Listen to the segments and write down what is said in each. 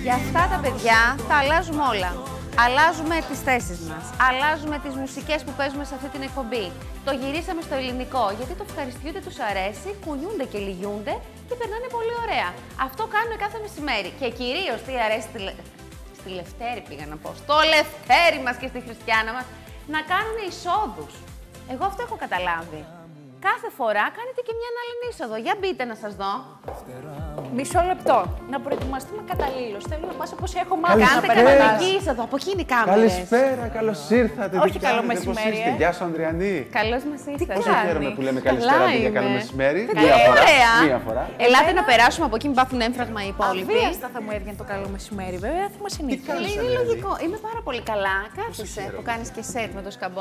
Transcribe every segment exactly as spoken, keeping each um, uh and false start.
Για αυτά τα παιδιά τα αλλάζουμε όλα. Αλλάζουμε τις θέσεις μας, αλλάζουμε τις μουσικές που παίζουμε σε αυτή την εκπομπή. Το γυρίσαμε στο ελληνικό, γιατί το ευχαριστιούνται, τους αρέσει, κουνιούνται και λυγιούνται και περνάνε πολύ ωραία. Αυτό κάνουμε κάθε μεσημέρι. Και κυρίως τι αρέσει στη, Λε- στη Λευτέρη, πήγα να πω, στο Λευτέρη μας και στη Χριστιάνα μας, να κάνουν εισόδους. Εγώ αυτό έχω καταλάβει. Κάθε φορά κάνετε και μια άλλη είσοδο. Για μπείτε να σας δω. Μισό λεπτό. Να προετοιμαστούμε καταλήλως. Θέλω να πας όπως έχω μάθει. Κάντε κανονική είσοδο. Από εκεί είναι οι κάμερες. Καλησπέρα, καλώς ήρθατε. Όχι, καλό μεσημέρι, ε. Γεια σου, Ανδριανή. Καλώς μας ήρθατε. Πόσο χαίρομαι που λέμε καλησπέρα, παιδιά, καλό μεσημέρι. Μία φορά. ωραία. Μία φορά. Ελάτε να περάσουμε από εκεί, μην πάθουν έμφραγμα οι υπόλοιποι. Αβίαστα θα μου έβγαινε το καλό μεσημέρι, βέβαια, θα μας συνήθιζε. Είναι λογικό. Είμαι πάρα πολύ καλά. Κάθισε που κάνεις και σετ με το σκαμπό.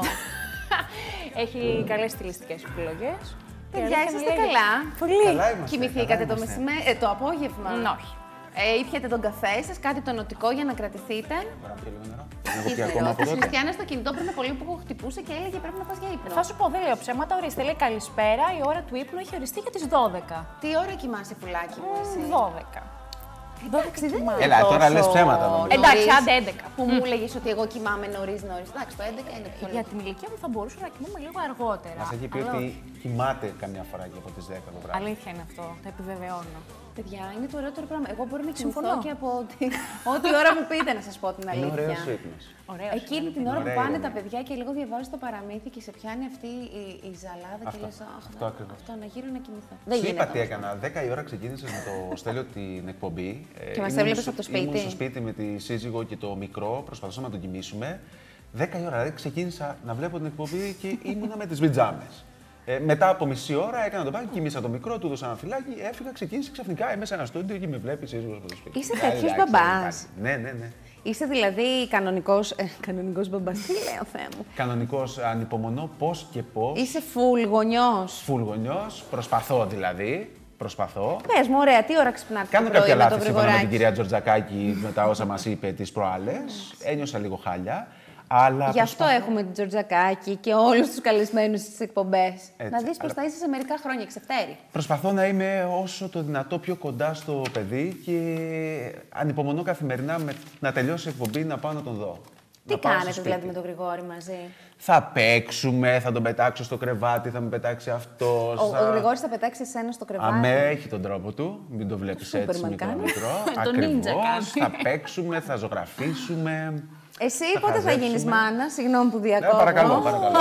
Έχει καλές στιλιστικές επιλογές. Παιδιά, είσαστε καλά. Πολύ. Καλά είμαστε, Κοιμηθήκατε καλά το είμαστε. μεσημέρι, ε, το απόγευμα. Μ, όχι. Ε, ήπιατε τον καφέ σας, κάτι τονοτικό για να κρατηθείτε. Μπορώ να πιω λίγο νερό. Και Έχω πει ακόμα από τη τότε. Χριστιανά στο κινητό πριν πολύ που χτυπούσε και έλεγε πρέπει να πας για ύπνο. Θα σου πω, δεν λέω ψέματα, ορίστε, λέει καλησπέρα, η ώρα του ύπνου έχει οριστεί για τις δώδεκα. Τι ώρα κοιμάσαι, πουλάκι μου, εσύ? δώδεκα. Εντάξει, δεν είναι Έλα, τώρα τόσο λες ψέματα, νομίζω. νωρίς Εντάξει, άντε έντεκα. Που μου έλεγες ότι εγώ κοιμάμαι νωρίς νωρίς. Εντάξει, το έντεκα είναι πιο Για λίγο. την ηλικία μου θα μπορούσα να κοιμούμαι λίγο αργότερα. Μας έχει πει Αλλά ότι όχι. κοιμάται καμιά φορά και από τις δέκα το βράδυ. Αλήθεια είναι αυτό, το επιβεβαιώνω. Παιδιά, είναι το ωραιότερο πράγμα. Εγώ μπορώ να κοιμηθώ Συμφωνώ. και από ό,τι, ό,τι ώρα μου πείτε, να σας πω την Είναι αλήθεια. ωραίος ο ύπνος. Ωραίο. Εκείνη την ώρα που Ωραία πάνε είναι. τα παιδιά και λίγο διαβάζεις το παραμύθι και σε πιάνει αυτή η, η ζαλάδα και Αυτό, λες «Αχ, αυτό να- ακριβώς. αυτό να γύρω να κοιμηθώ». Δεν Σου είπα γίνεται τι όμως. έκανα. δέκα η ώρα ξεκίνησε με το Στέλιο την εκπομπή. Και μας Ήμουν έβλεπες στο- από το σπίτι. Ήμουν στο σπίτι με τη σύζυγο και το μικρό, προσπαθούσαμε να τον κοιμήσουμε. δέκα η ώρα, δηλαδή ξεκίνησα να βλέπω την εκπομπή και ήμουνα με τις πιτζάμες. Ε, μετά από μισή ώρα έκανα τον πάγιο, κοιμήσα το μικρό, του έδωσα ένα φυλάκι, έφυγα, ξεκίνησε ξαφνικά ε, μέσα ένα στούντιο και με βλέπει σύζυγος από το σπίτι. Είσαι Εντάξει, τέτοιος εντάξει, μπαμπάς. εντάξει. Ναι, ναι, ναι. Είσαι δηλαδή κανονικός, ε, κανονικός μπαμπάς. Τι λέω, Θεέ μου. Κανονικός, ανυπομονώ πώς και πώς. Είσαι full γονιός. Φουλγονιός, προσπαθώ δηλαδή. Προσπαθώ. Πες μου, ωραία, τι ώρα ξυπνάτε Κάνω το πρωί κάποια με το λάθη σύμφωνα με την γρηγοράκι? κυρία Τζορτζακάκη με τα όσα μας είπε τις προάλλες. Ένιωσα λίγο χάλια. Αλλά Γι' αυτό προσπαθώ- έχουμε την Τζορτζακάκη και όλους τους καλεσμένους στις εκπομπές. Έτσι, Να δεις πώς αλλά- θα είσαι σε μερικά χρόνια, ξεφτέρι. Προσπαθώ να είμαι όσο το δυνατό πιο κοντά στο παιδί και ανυπομονώ καθημερινά με, να τελειώσει η εκπομπή να πάω να τον δω. Τι Να πάω στο κάνετε σπίτι. δηλαδή με τον Γρηγόρη μαζί? Θα παίξουμε, θα τον πετάξω στο κρεβάτι, θα με πετάξει αυτός. Ο, θα... ο Γρηγόρης θα πετάξει εσένα στο κρεβάτι. Αμέ, έχει τον τρόπο του. Μην το βλέπεις έτσι Σούπερμαν μικρό κάνει. μικρό. Το νίντζα Ακριβώς. κάνει. Θα παίξουμε, θα ζωγραφίσουμε. Εσύ Θα πότε θα χαζέψουμε. γίνεις μάνα, συγγνώμη που Ναι, διακόπτω. παρακαλώ, παρακαλώ.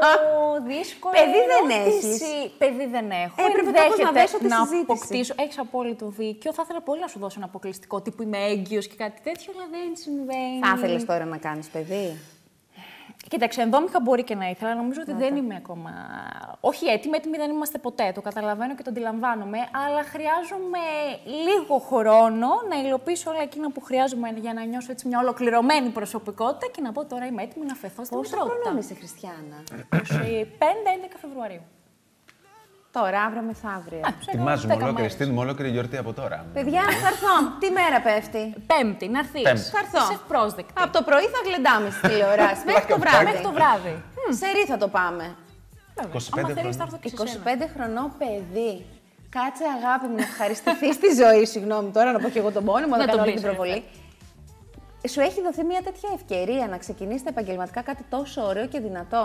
Ω, δύσκολη Παιδί δεν ερώτηση. έχεις. Παιδί δεν έχω. Έπρεπε κάπως να Ενδέχεται δέσω τη να συζήτηση. αποκτήσω. Έχεις απόλυτο δίκιο. Θα ήθελα πολύ να σου δώσω ένα αποκλειστικό τύπου είμαι έγκυος και κάτι τέτοιο, αλλά δεν συμβαίνει. Θα ήθελες τώρα να κάνεις παιδί? Κοίταξε, ενδόμηχα μπορεί και να ήθελα. Νομίζω ότι δεν είμαι ακόμα. Όχι έτοιμη, έτοιμη δεν είμαστε ποτέ. Το καταλαβαίνω και το αντιλαμβάνομαι. Αλλά χρειάζομαι λίγο χρόνο να υλοποιήσω όλα εκείνα που χρειάζομαι για να νιώσω έτσι μια ολοκληρωμένη προσωπικότητα και να πω τώρα είμαι έτοιμη να φεθώ στην Πόσο μητρότητα. χρόνο είσαι, Χριστιάνα? είκοσι πέντε έντεκα Φεβρουαρίου. Τώρα, αύριο μεθαύριο. Ετοιμάζουμε δέκα ολόκληρη, μέρες. στείλουμε ολόκληρη γιορτή από τώρα. Παιδιά, θα έρθω. Τι μέρα πέφτει? Πέμπτη, να έρθεις. Πέμπτη. Θα έρθω. Είσαι ευπρόσδεκτη. Από το πρωί θα γλεντάμε στη τηλεοράση. Μέχρι το βράδυ. Μέχρι το βράδυ. Σε ρί θα το πάμε. είκοσι Άμα πέντε θέλεις θα χρόνια. έρθω και σε είκοσι σένα. πέντε χρονών παιδί. Κάτσε, αγάπη μου, να ευχαριστηθεί στη ζωή. Συγγνώμη τώρα να πω και εγώ τον πόνο μου, να Να κάνω τον όλη πεις, την προβολή. Σου έχει δοθεί μια τέτοια ευκαιρία να ξεκινήσετε επαγγελματικά κάτι τόσο ωραίο και δυνατό?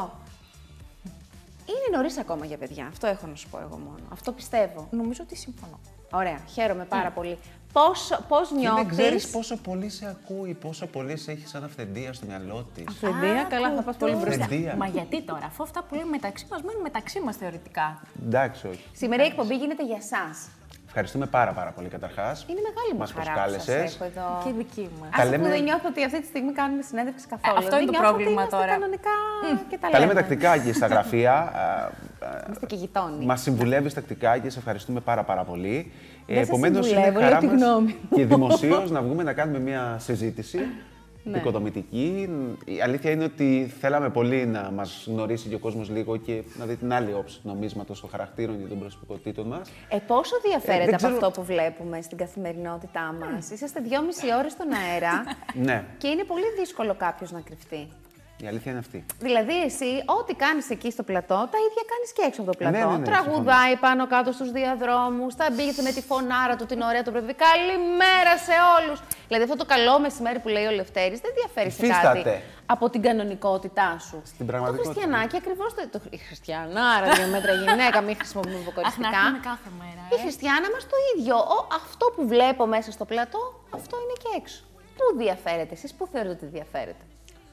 Είναι νωρίς ακόμα για παιδιά. Αυτό έχω να σου πω εγώ μόνο. Αυτό πιστεύω. Νομίζω ότι συμφωνώ. Ωραία, χαίρομαι πάρα πολύ. Πώς, πώς Και δεν ξέρεις νιώθεις? πόσο πολύ σε ακούει, πόσο πολύ σε έχει σαν αυθεντία στο μυαλό της. Αυθεντία, καλά, θα πας πολύ μπροστά. Αυθεντία. Μα γιατί τώρα, αφού αυτά που λέμε μεταξύ μας μένουν μεταξύ μας θεωρητικά. Εντάξει, όχι. Σήμερα η εκπομπή γίνεται για σας. Ευχαριστούμε πάρα πάρα πολύ καταρχάς. Είναι μεγάλη μου Μας χαρά που σας προσκάλεσες. έχω εδώ. Και δική μας. Τα Ας λέμε- που δεν νιώθω ότι αυτή τη στιγμή κάνουμε συνέντευξη καθόλου. αυτό είναι Δεν το νιώθω πρόβλημα ότι είμαστε τώρα. κανονικά και τα Τα λέμε λέμε. τακτικά και στα γραφεία. Είμαστε και γειτόνι. Μα συμβουλεύει τακτικά και σε ευχαριστούμε πάρα, πάρα πολύ. Δεν σας Επομένως, είναι συμβουλεύω, λέω χαρά τη μας γνώμη μου. και δημοσίως να βγούμε να κάνουμε μια συζήτηση Ναι. οικοδομητική. Η αλήθεια είναι ότι θέλαμε πολύ να μας γνωρίσει και ο κόσμος λίγο και να δει την άλλη όψη του νομίσματος, των χαρακτήρων και των προσωπικότητων μας. Ε, πόσο διαφέρεται Ε, δεν από ξέρω- αυτό που βλέπουμε στην καθημερινότητά μας? Είσαστε δυόμιση ώρες στον αέρα Ναι. και είναι πολύ δύσκολο κάποιος να κρυφτεί. Η αλήθεια είναι αυτή. Δηλαδή, εσύ, ό,τι κάνεις εκεί στο πλατό, τα ίδια κάνεις και έξω από το πλατό. Ναι, ναι, ναι, Τραγουδάει πάνω κάτω στους διαδρόμους, θα μπει με τη φωνάρα του την ωραία το πρωί. Καλημέρα σε όλους. Δηλαδή, αυτό το καλό μεσημέρι που λέει ο Λευτέρης δεν διαφέρει σε κάτι από την κανονικότητά σου. Στην πραγματικότητα. Το χριστιανάκι ακριβώς το. το η χριστιανάρα, δύο μέτρα γυναίκα, μην χρησιμοποιούμε υποκοριστικά. κάθε μέρα. Η χριστιανά μας το ίδιο. Ο, αυτό που βλέπω μέσα στο πλατό, αυτό είναι και έξω. Πού διαφέρετε εσείς, πού θεωρείτε ότι διαφέρετε?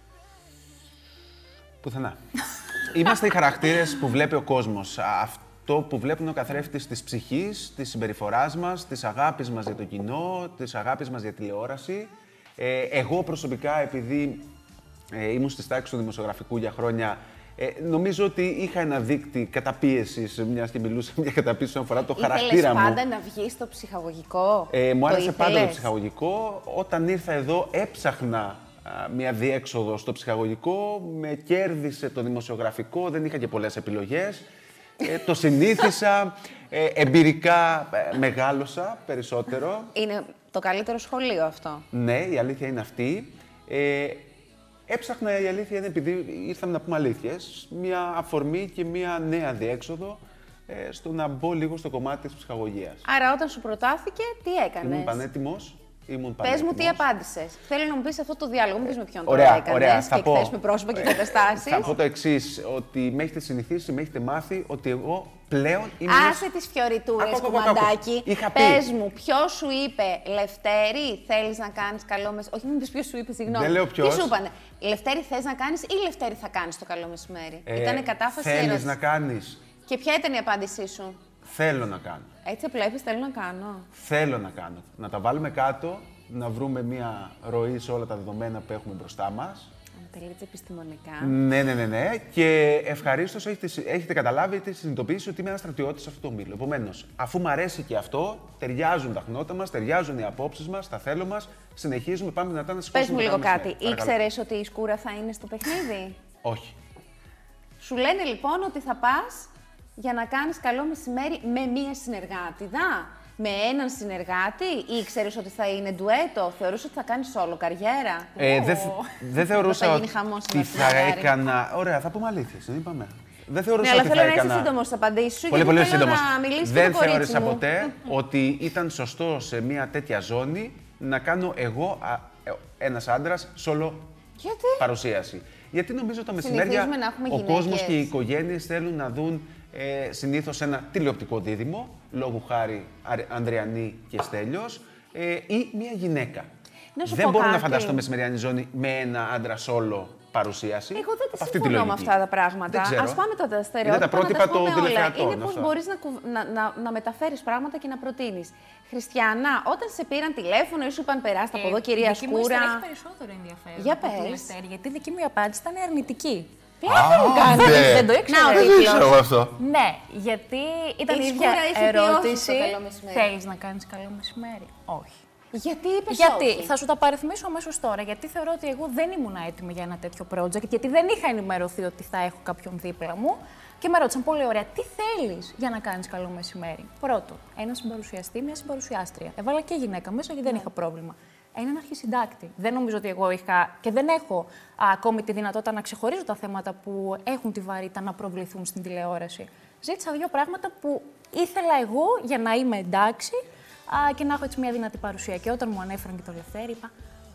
Πουθενά. Είμαστε οι χαρακτήρες που βλέπει ο κόσμος. Αυτό που βλέπουν ο καθρέφτης της ψυχής, της συμπεριφοράς μας, της αγάπης μας για το κοινό, της αγάπης μας για τηλεόραση. Ε, εγώ προσωπικά, επειδή ε, ήμουν στις τάξεις του δημοσιογραφικού για χρόνια, ε, νομίζω ότι είχα ένα δείκτη καταπίεσης, μιας και μιλούσα μια καταπίεση όσον αφορά το ήθελες χαρακτήρα μου. πάντα να βγεις στο ψυχαγωγικό? Ε, μου άρεσε το πάντα το ψυχαγωγικό. Όταν ήρθα εδώ έψαχνα μια διέξοδο στο ψυχαγωγικό, με κέρδισε το δημοσιογραφικό, δεν είχα και πολλές επιλογές. Ε, το συνήθισα, ε, εμπειρικά ε, μεγάλωσα περισσότερο. Είναι το καλύτερο σχολείο αυτό. Ναι, η αλήθεια είναι αυτή. Ε, έψαχνα, η αλήθεια είναι, επειδή ήρθαμε να πούμε αλήθειες, μια αφορμή και μια νέα διέξοδο ε, στο να μπω λίγο στο κομμάτι της ψυχαγωγίας. Άρα όταν σου προτάθηκε, τι έκανες? Ήμουν πανέτοιμος. Πες μου τι απάντησες. Θέλω να μου πεις αυτό το διάλογο, μην πεις με ποιον ωραία, τώρα έκανες ωραία, και εκθέσεις με πρόσωπα και καταστάσεις. Θα πω το εξής, ότι με έχετε συνηθίσει, με έχετε μάθει ότι εγώ πλέον είμαι... Άσε τις φιωριτούρες, κουμαντάκι. Πες μου, ποιος σου είπε, Λευτέρη, θέλεις να κάνεις καλό μεσημέρι? Όχι, μην πεις ποιος σου είπε, συγγνώμη. Δεν λέω ποιος. Τι σου είπανε, Λευτέρη θες να κάνεις ή Λευτέρη θα κάνεις το καλό μεσημέρι? Ε, Ήτανε κατάφαση θέλεις ερώτηση. να κάνεις. Και ποια ήταν η απάντησή σου? Θέλω να κάνω. Έτσι απλά είπες, θέλω να κάνω. Θέλω να κάνω. Να τα βάλουμε κάτω, να βρούμε μια ροή σε όλα τα δεδομένα που έχουμε μπροστά μας. Τελείως επιστημονικά. Ναι, ναι, ναι, ναι. Και ευχαρίστως έχετε, έχετε καταλάβει, έχετε συνειδητοποιήσει ότι είμαι ένας στρατιώτης σε αυτό το μήλο. Επομένως, αφού μου αρέσει και αυτό, ταιριάζουν τα χνότα μας, ταιριάζουν οι απόψεις μας, τα θέλω μας, συνεχίζουμε, πάμε δυνατά να σηκώσουμε. Πες μου λίγο κάτι. Μεσημέρι. Ήξερες ότι η σκούρα θα είναι στο παιχνίδι? Όχι. Σου λένε λοιπόν ότι θα πας για να κάνεις καλό μεσημέρι με μία συνεργάτηδα, με έναν συνεργάτη, ή ήξερες ότι θα είναι ντουέτο, θεωρούσες ότι θα κάνεις όλο καριέρα? Ε, Δεν δε θεωρούσα θα ότι γίνει χαμός τι θα συνεργάρι. έκανα. Ωραία, θα πούμε αλήθειες, δεν είπαμε. Δεν θεωρούσα Ναι, αλλά ότι θέλω θα να έκανα... είσαι σύντομος στις απαντήσεις σου, Πολύ, γιατί πολύ θέλω σύντομος. να μιλήσεις Δεν και το κορίτσι θεώρησα μου. ποτέ ότι ήταν σωστό σε μια τέτοια ζώνη να κάνω εγώ, α, ε, ένας άντρας, solo Γιατί? παρουσίαση. Γιατί νομίζω τα μεσημέρια Συνηθίζουμε να έχουμε ο γυναίκες. κόσμος και οι οικογένειες θέλουν να δουν ε, συνήθως ένα τηλεοπτικό δίδυμο, λόγου χάρη Ανδριανή και Στέλιος, ε, ή μια γυναίκα. Να σου Δεν πω μπορώ να κάτι. φανταστώ μεσημεριανή ζώνη με ένα άντρα solo παρουσίαση. Εγώ δεν από τη αυτή τη συμφωνώ με λογική. αυτά τα πράγματα. Δεν ξέρω. Ας πάμε τώρα τα Είναι στερεότυπα, τα πρότυπα να τα των πούμε όλα. τηλεθεατών, Είναι πώς αυτά. μπορείς να, κουβ- να, να, να μεταφέρεις πράγματα και να προτείνεις. Χριστιανά, όταν σε πήραν τηλέφωνο ή σου είπαν περάστε από εδώ, κυρία Η δική μου Σκούρα. ιστορία έχει περισσότερο ενδιαφέρον. Για από τη πες. Λευτέρη, γιατί η δική μου απάντηση ήταν αρνητική. Πλάκα μου κάνεις, δεν το ήξερα. Δεν το ήξερα εγώ αυτό. Ναι, γιατί ήταν Η η ίδια Σκούρα είχε πει όχι ερώτηση. στο καλό μεσημέρι. Θέλεις να κάνεις καλό μεσημέρι? Όχι. Γιατί είπες Γιατί, όχι? θα σου τα παριθμίσω αμέσως τώρα, γιατί θεωρώ ότι εγώ δεν ήμουν έτοιμη για ένα τέτοιο project, γιατί δεν είχα ενημερωθεί ότι θα έχω κάποιον δίπλα μου και με ρώτησαν πολύ ωραία, τι θέλεις για να κάνεις καλό μεσημέρι? Πρώτο, ένα συμπαρουσιαστή, μια συμπαρουσιάστρια. Έβαλα και γυναίκα μέσα γιατί δεν είχα πρόβλημα. Έναν αρχισυντάκτη. Δεν νομίζω ότι εγώ είχα και δεν έχω α, ακόμη τη δυνατότητα να ξεχωρίζω τα θέματα που έχουν τη βαρύτητα να προβληθούν στην τηλεόραση. Ζήτησα δύο πράγματα που ήθελα εγώ για να είμαι εντάξει α, και να έχω έτσι μια δυνατή παρουσία. Και όταν μου ανέφεραν και το Λευτέρη, είπα.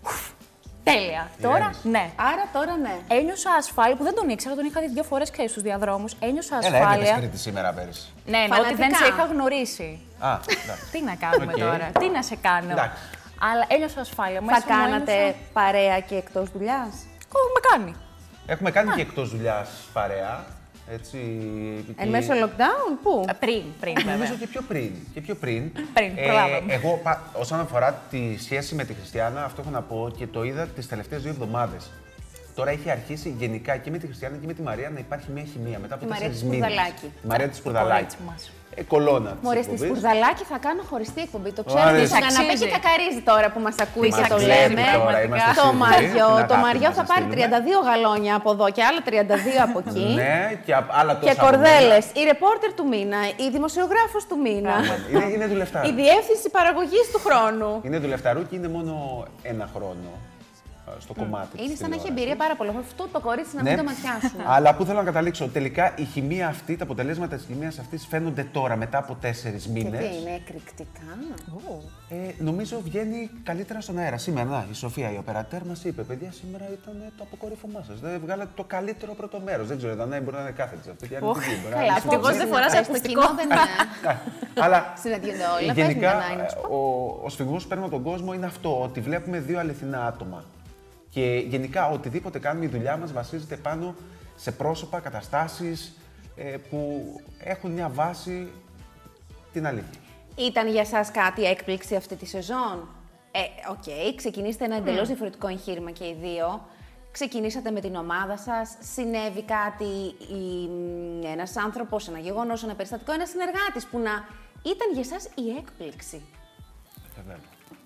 Τέλεια. Τώρα, ναι. Άρα τώρα ναι. Ένιωσα ασφάλεια, που δεν τον ήξερα, τον είχα δει δύο φορές και στους διαδρόμους. Ένιωσα Έλα, έκανες ασφάλεια. Κρήτη σήμερα πέρυσι. Ναι, εννοώ ότι δεν Φανατικά. σε είχα γνωρίσει. Α, εντάξει. Τι να κάνουμε Οκ. τώρα, τι να σε κάνω. Εντάξει. Αλλά ένιωσα ασφάλεια. Θα Μέσα μου κάνατε ένιωσα- παρέα και εκτός δουλειάς? Με κάνει. Έχουμε κάνει και εκτός δουλειάς παρέα. Έτσι, Εν και- μέσω lockdown, πού? Ε, Πριν, πριν βέβαια. Νομίζω και πιο πριν. Και πιο πριν. Πριν, προλάβαμε. εγώ, πα- όσον αφορά τη σχέση με τη Χριστιανά, αυτό έχω να πω και το είδα τις τελευταίες δύο εβδομάδες. Τώρα έχει αρχίσει γενικά και με τη Χριστιανά και με τη Μαρία να υπάρχει μια χημεία μετά από Η Μαρία τέσσερις της μήνες. Σπουρδαλάκη. Η Μαρία της Το Σπουρδαλάκη. κορίτσι μας. Ε, κολόνα της Μωρέ, στη εκπομπής. Σπουρδαλάκη θα κάνω χωριστή εκπομπή. Το ξέρω Ωραία. ότι στον καναπέ Αξίζει. και κακαρίζει τώρα που μας ακούει Μας και το βλέπει λέμε. τώρα, είμαστε Το σίγουροι, Μαριό, την το αγάπη Μαριό μας θα να πάρει στείλουμε. τριάντα δύο γαλόνια από εδώ και άλλα τριάντα δύο από εκεί. Ναι, και α- άλλα τόσα. Και από κορδέλες, η ρεπόρτερ του μήνα, η δημοσιογράφος του μήνα, μένα. Είναι, είναι δουλευτάρου. η διεύθυνση παραγωγής του χρόνου. Είναι δουλευταρού και είναι μόνο ένα χρόνο. στο κομμάτι. Είναι σαν να έχει εμπειρία πάρα πολύ. Αυτό το κορίτσι να μην Ναι. το ματιάσουμε. Αλλά πού θέλω να καταλήξω. Τελικά η χημεία αυτή, τα αποτελέσματα της χημείας αυτής φαίνονται τώρα, μετά από τέσσερις Και μήνες. τι είναι, εκρηκτικά. Ε, νομίζω βγαίνει καλύτερα στον αέρα. Σήμερα, να, η Σοφία, η οπερατέρ, μας είπε: παιδιά, σήμερα ήταν το αποκορύφωμά σας. Δεν βγάλατε το καλύτερο πρώτο μέρος. Δεν ξέρω, η Δανάη μπορεί να είναι κάθετη αυτή. και αρνητική, μπορεί να είναι Καλά, συμφωνία. ευτυχώς δεν φοράς στο ακουστικό. κοινό δεν είναι. Αλλά Συναντιούνται όλα. γενικά Πες μου, Δανάη, να σου πω. ο, ο σφιγμός που παίρνουμε τον κόσμο είναι αυτό, ότι βλέπουμε δύο αληθινά άτομα. Και γενικά οτιδήποτε κάνουμε, η δουλειά μας βασίζεται πάνω σε πρόσωπα, καταστάσεις ε, που έχουν μια βάση την αλήθεια. Ήταν για σας κάτι έκπληξη αυτή τη σεζόν? Ε, οκ, okay. Ξεκινήσετε ένα εντελώς διαφορετικό εγχείρημα και οι δύο. Ξεκινήσατε με την ομάδα σας, συνέβη κάτι, η, ένας άνθρωπος, ένα γεγονός, ένα περιστατικό, ένας συνεργάτης που να ήταν για σας η έκπληξη. Βέβαια.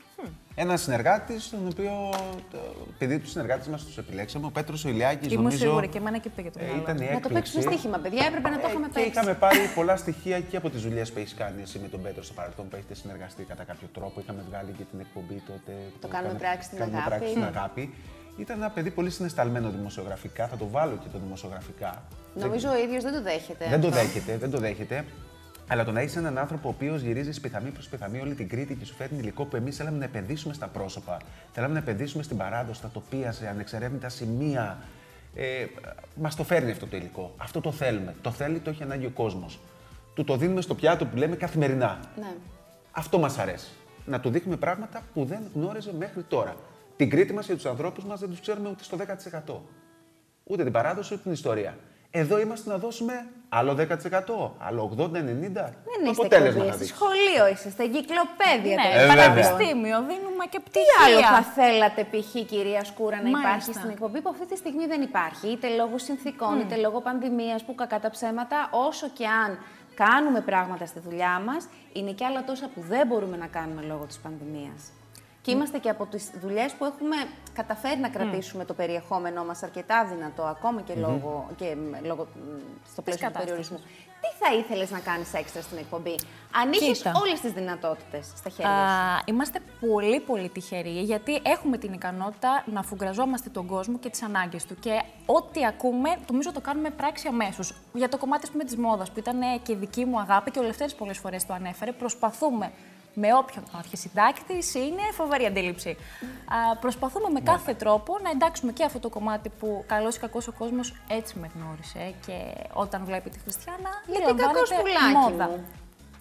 Ένα συνεργάτη, τον οποίο το παιδί του συνεργάτη μα του επιλέξαμε, ο Πέτρος ο Ηλιάκης. Ήμουν νομίζω, σίγουρη και εμένα και πήγε το ε, μυαλό. ήταν η Να έκπληξη. το παίξουμε στοίχημα, παιδιά, έπρεπε να το είχαμε Και παίξει. είχαμε πάρει πολλά στοιχεία και από τις δουλειές που έχει κάνει εσύ με τον Πέτρο στο παρελθόν, που έχετε συνεργαστεί κατά κάποιο τρόπο. Είχαμε βγάλει και την εκπομπή τότε. Το κάνουμε κάνε- πράξη στην κάνουμε αγάπη. πράξη στην αγάπη. Ήταν ένα παιδί πολύ συναισθαλμένο δημοσιογραφικά, θα το βάλω και το δημοσιογραφικά. Νομίζω ο ίδιος δεν το δέχεται. Δεν το αυτό. δέχεται, δεν το δέχεται. Αλλά το να έχει έναν άνθρωπο ο οποίο γυρίζει σπιθαμή προς σπιθαμή όλη την Κρήτη και σου φέρνει υλικό που εμείς θέλαμε να επενδύσουμε στα πρόσωπα, θέλαμε να επενδύσουμε στην παράδοση, στα τοπία, σε ανεξερεύνητα σημεία. Ε, μας το φέρνει αυτό το υλικό. Αυτό το θέλουμε. Το θέλει, το έχει ανάγκη ο κόσμος. Του το δίνουμε στο πιάτο που λέμε καθημερινά. Ναι. Αυτό μας αρέσει. Να του δείχνουμε πράγματα που δεν γνώριζε μέχρι τώρα. Την Κρήτη μας και τους ανθρώπους μας δεν τους ξέρουμε ούτε στο δέκα τοις εκατό. Ούτε την παράδοση, ούτε την ιστορία. Εδώ είμαστε να δώσουμε άλλο δέκα τοις εκατό, άλλο ογδόντα ενενήντα. Δεν Το είστε αποτέλεσμα εκπομπή, θα είστε δείξει. σχολείο, είσαστε εγκυκλοπαίδεια. Ναι, Ε, βέβαια. πανεπιστήμιο, δίνουμε και Τι άλλο θα πτυχία. θέλατε, π.χ. κυρία Σκούρα, να Μάλιστα. υπάρχει στην εκπομπή που αυτή τη στιγμή δεν υπάρχει, είτε λόγω συνθήκων, είτε λόγω πανδημίας, που κακά τα ψέματα, όσο και αν κάνουμε πράγματα στη δουλειά μας, είναι και άλλα τόσα που δεν μπορούμε να κάνουμε λόγω της πανδημίας. Και είμαστε και από τις δουλειές που έχουμε καταφέρει να κρατήσουμε το περιεχόμενό μας αρκετά δυνατό, ακόμα και, λόγω, και μ, λόγω μ, στο πλαίσιο του κατάστασης. περιορισμού. Τι θα ήθελες να κάνεις έξτρα στην εκπομπή, αν είχες Κοίτα. όλες τις δυνατότητες στα χέρια σου? Α, είμαστε πολύ πολύ τυχεροί, γιατί έχουμε την ικανότητα να αφουγκραζόμαστε τον κόσμο και τις ανάγκες του. Και ό,τι ακούμε, νομίζω το κάνουμε πράξη αμέσως. Για το κομμάτι της μόδας, που ήταν και δική μου αγάπη και ο Λευτέρης πολλές φορές το ανέφερε, προσπαθούμε με όποιον αρχισυντάκτης, είναι φοβερή αντίληψη. Α, προσπαθούμε με κάθε τρόπο να εντάξουμε και αυτό το κομμάτι που καλώς ή κακώς ο κόσμος έτσι με γνώρισε. Και όταν βλέπει τη Χριστιάνα, Γιατί κακός αντιλαμβάνεται πουλάκι μόδα. μου.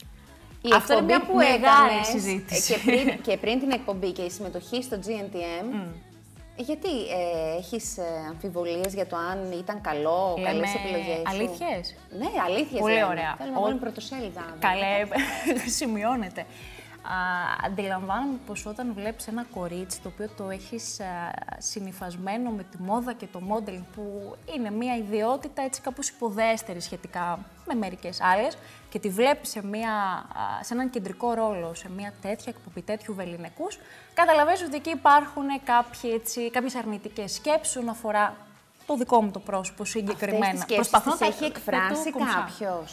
Η Αυτό είναι εκπομπή μια που μεγάλη έκανες, συζήτηση. Και πριν, και πριν την εκπομπή και η συμμετοχή στο τζι εν τι εμ, γιατί ε, έχεις ε, αμφιβολίες για το αν ήταν καλό, Λέμε καλές επιλογές σου? αλήθειες? Ναι, αλήθειες. Πολύ λέμε. ωραία. Θέλουμε να Ο- βάλουμε πρωτοσέλιδα. Καλέ, σημειώνεται. Α, αντιλαμβάνομαι πως όταν βλέπεις ένα κορίτσι το οποίο το έχεις α, συνυφασμένο με τη μόδα και το modeling, που είναι μια ιδιότητα έτσι κάπως υποδέστερη σχετικά με μερικές άλλες, και τη βλέπεις σε, μια, α, σε έναν κεντρικό ρόλο, σε μια τέτοια εκπομπή τέτοιου βεληνικούς, καταλαβαίνεις ότι εκεί υπάρχουν κάποιοι, έτσι, κάποιες αρνητικές σκέψεις όσον αφορά το δικό μου το πρόσωπο συγκεκριμένα. Αυτές τις σκέψεις τις να- έχει να το εκφράσει κομψά. κάποιος?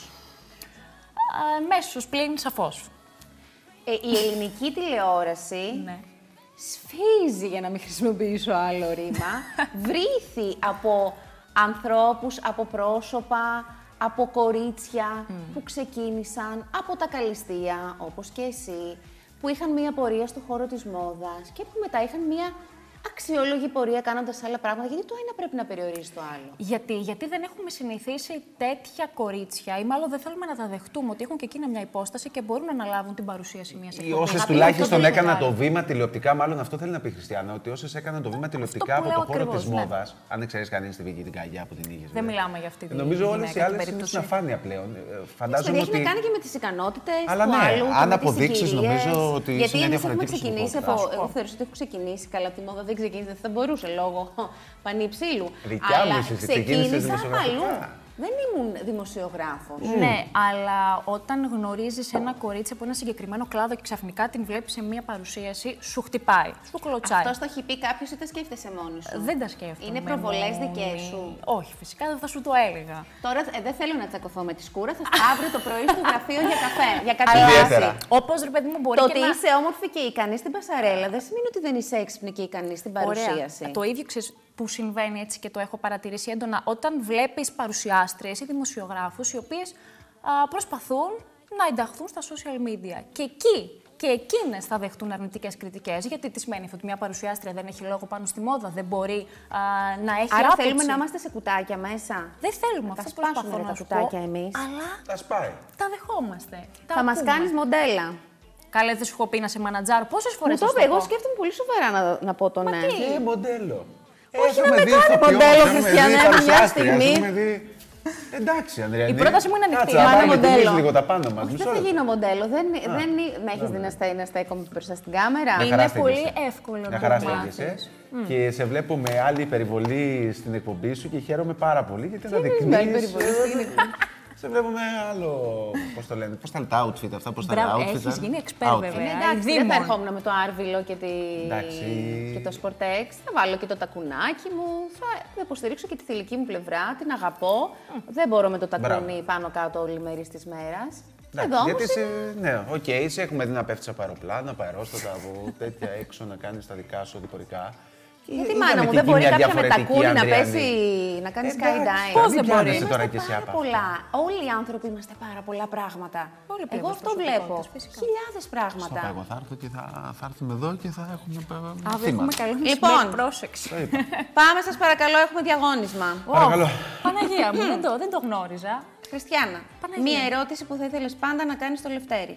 Α, μέσος πλην σαφώς. Ε, η ελληνική τηλεόραση Ναι. σφίζει, για να μην χρησιμοποιήσω άλλο ρήμα, βρήθη από ανθρώπους, από πρόσωπα, από κορίτσια που ξεκίνησαν από τα καλλιστεία, όπως και εσύ, που είχαν μία πορεία στο χώρο της μόδας και που μετά είχαν μία αξιόλογη πορεία κάνοντας άλλα πράγματα. Γιατί το ένα πρέπει να περιορίζει το άλλο? Γιατί, γιατί δεν έχουμε συνηθίσει τέτοια κορίτσια, ή μάλλον δεν θέλουμε να τα δεχτούμε ότι έχουν και εκείνα μια υπόσταση και μπορούν να αναλάβουν την παρουσίαση μιας Οι εκπομπής. όσες Αυτό τουλάχιστον είναι έκαναν μεγάλο. το βήμα τηλεοπτικά, μάλλον αυτό θέλει να πει η Χριστιανά, ότι όσες έκαναν το βήμα τηλεοπτικά που από λέω το χώρο ακριβώς, της ναι. μόδας, αν δεν ξέρεις κανείς τη Βίκη την Καγιά που την είχες. Δεν βέβαια. μιλάμε για αυτή τη Νομίζω όλες οι γυναίκα, την άλλες είναι περίπτωση. στην αφάνεια πλέον. Ε, Έτσι, Φαντάζομαι έχει ότι. να κάνει και με τις ικανότητες Αλλά του ναι, άλλου. και αν με τις αποδείξεις, συγκυρίες. νομίζω ότι είσαι Γιατί μια εμείς έχουμε διαφορετική ξεκινήσει από. προσωπικότητα. Εγώ θεωρώ ότι έχω ξεκινήσει καλά από τη μόδα, δεν ξεκίνησε, δεν θα μπορούσε λόγω πανυψήλου. Δικιά μου Αλλά είσαι, ξεκίνησες ξεκίνησα από δημοσιογραφικά. αλλού. Δεν ήμουν δημοσιογράφος. Ναι, αλλά όταν γνωρίζεις ένα κορίτσι από ένα συγκεκριμένο κλάδο και ξαφνικά την βλέπεις σε μία παρουσίαση, σου χτυπάει, σου κλωτσάει. Αυτό το έχει πει κάποιος ή τα σκέφτεσαι μόνη σου? Δεν τα σκέφτομαι. Είναι προβολές μόνη. δικές σου? Όχι, φυσικά δεν θα σου το έλεγα. Τώρα ε, δεν θέλω να τσακωθώ με τη Σκούρα, θα στα αύριο το πρωί στο γραφείο για καφέ, για Ιδιαίτερα. κατάσταση. Όπως ρε παιδί μου μπορεί Το και ότι να... είσαι όμορφη και ικανή στην πασαρέλα δεν σημαίνει ότι δεν είσαι έξυπνη και ικανή στην παρουσίαση. Ωραία. Το ίδιο ξέρεις που συμβαίνει έτσι και το έχω παρατηρήσει έντονα όταν βλέπεις παρουσιάστριες ή δημοσιογράφους οι οποίες α, προσπαθούν να ενταχθούν στα social media. Και εκεί και εκείνες θα δεχτούν αρνητικές κριτικές. Γιατί τι σημαίνει αυτό, ότι μια παρουσιάστρια δεν έχει λόγο πάνω στη μόδα, δεν μπορεί α, να έχει Άρα άποψη. θέλουμε να είμαστε σε κουτάκια μέσα. Δεν θέλουμε Θα αυτό, σπάσουμε προσπαθώ ρε, να τα σου κουτάκια πω, εμείς. Αλλά Τα σπάει. τα δεχόμαστε. Τα Θα μας ακούμε. κάνεις μοντέλα. Καλέ, δεν σου έχω πει να σε μανατζάρω. Πόσες Μου φορές το θα είπε, σου εγώ πω. σκέφτομαι πολύ σοβαρά να, να πω το ναι. Και μοντέλο. Όχι, να με κάνει μοντέλο, Χριστιανέ, μια στιγμή. Εντάξει, Ανδρέα. Η πρόταση μου είναι ανοιχτή. Κάτσε, να Μάνα πάμε και μοντέλο. εμείς λίγο τα πάνω μας. Όχι, Μισό δεν θα λεπτό. γίνω μοντέλο. Δεν, δεν, με έχεις δει να στέ- να στέκομαι μπροστά στην κάμερα. Μια Είναι χαρά πολύ στέκεσαι. εύκολο Μια να χαρά το στέκεσαι. μάθεις. Και σε βλέπω με άλλη υπερβολή στην εκπομπή σου και χαίρομαι πάρα πολύ γιατί Τι εννοείς με άλλη υπερβολή στην εκπομπή? Σε βλέπω με άλλο. Πώς το λένε, πώς τα λένε τα outfit αυτά, πώς τα Μπράβο, λένε. outfit, έχεις α? γίνει expert, Outfit. βέβαια. Ναι, εντάξει, δεν Δήμον. θα ερχόμουν με το άρβιλο και, τη... Εντάξει. και το Sportex. Θα βάλω και το τακουνάκι μου. Θα, θα υποστηρίξω και τη θηλυκή μου πλευρά. Την αγαπώ. Δεν μπορώ με το τακούνι πάνω κάτω όλη μέρα τη μέρα. Εντάξει, Εδώ όμως γιατί είναι... σε, ναι, οκ, okay, σε έχουμε δει να πέφτεις από αεροπλάνα, από αερόστατα, από τέτοια έξω να κάνεις τα δικά σου οδηπορικά. Γιατί Είδαμε μάνα μου, την δεν μπορεί κοινή κάποια με διαφορετική, τακούνι να Ανδριανή. πέσει, να κάνει Εντάξει, skydiving. πώς μην δεν πιάνεσαι μπορεί. τώρα Είμαστε και εσύ πάρα από αυτό. πολλά. Όλοι οι άνθρωποι είμαστε πάρα πολλά πράγματα. Όλοι Εγώ πλέον αυτό προσωπικότητες, βλέπω. φυσικά. Χιλιάδες Στο πράγματα. πάγο θα έρθω και θα, θα έρθουμε εδώ και θα έχουμε Αύριο θύμα. έχουμε καλό Λοιπόν. μεσημέρι, πρόσεξε. Το είπα. Πάμε, σας παρακαλώ, έχουμε διαγώνισμα. Παρακαλώ. Παναγία μου, δεν το, δεν το γνώριζα. Χριστιανά, Παναγία. μία ερώτηση που θα ήθελες πάντα να κάνεις στο Λευτέρι.